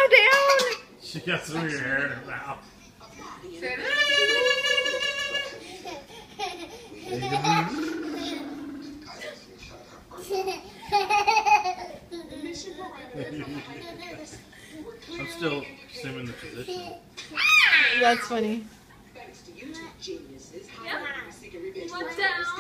down. She got some of your hair in her mouth. I'm still assuming the position. That's funny. Yep. One down.